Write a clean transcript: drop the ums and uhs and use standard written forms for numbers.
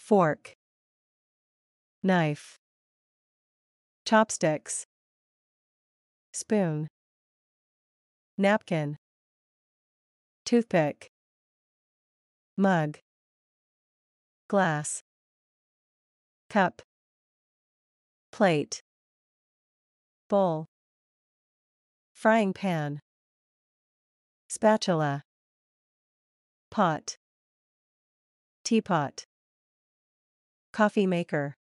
fork, knife, chopsticks, spoon, napkin, toothpick, mug, glass, cup, plate, bowl, frying pan, spatula, pot, teapot, coffee maker.